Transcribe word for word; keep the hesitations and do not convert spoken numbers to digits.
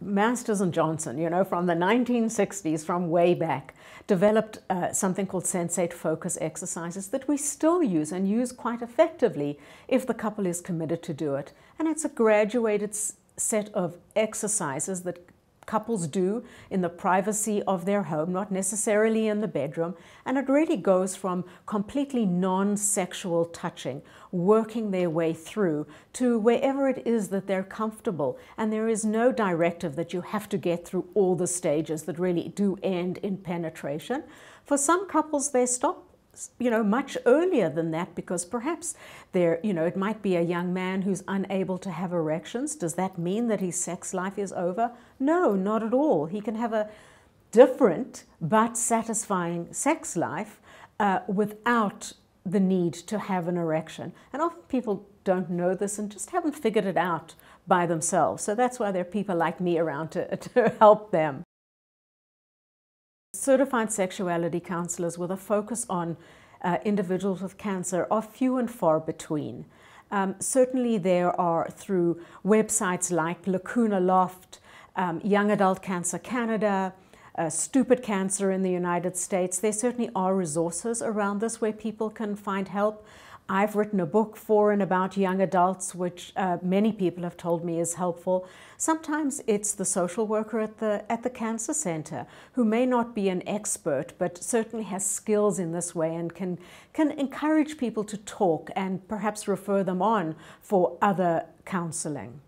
Masters and Johnson, you know, from the nineteen sixties, from way back, developed uh, something called sensate focus exercises that we still use and use quite effectively if the couple is committed to do it. And it's a graduated set of exercises that couples do in the privacy of their home, not necessarily in the bedroom. And it really goes from completely non-sexual touching, working their way through to wherever it is that they're comfortable. And there is no directive that you have to get through all the stages that really do end in penetration. For some couples, they stop, you know, much earlier than that, because perhaps there, you know, it might be a young man who's unable to have erections. Does that mean that his sex life is over? No, not at all. He can have a different but satisfying sex life uh, without the need to have an erection. And often people don't know this and just haven't figured it out by themselves. So that's why there are people like me around to, to help them. Certified sexuality counselors with a focus on uh, individuals with cancer are few and far between. Um, certainly there are through websites like Lacuna Loft, um, Young Adult Cancer Canada, uh, Stupid Cancer in the United States. There certainly are resources around this where people can find help. I've written a book for and about young adults, which uh, many people have told me is helpful. Sometimes it's the social worker at the, at the cancer center who may not be an expert, but certainly has skills in this way and can, can encourage people to talk and perhaps refer them on for other counseling.